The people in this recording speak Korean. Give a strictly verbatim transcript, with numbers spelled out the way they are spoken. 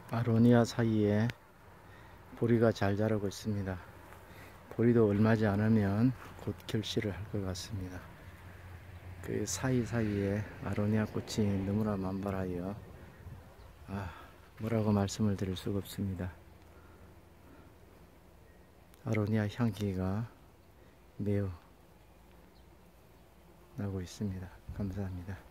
아로니아 사이에 보리가 잘 자라고 있습니다. 보리도 얼마지 않으면 곧 결실을 할 것 같습니다. 그 사이사이에 아로니아 꽃이 너무나 만발하여 아, 뭐라고 말씀을 드릴 수가 없습니다. 아로니아 향기가 매우 나고 있습니다. 감사합니다.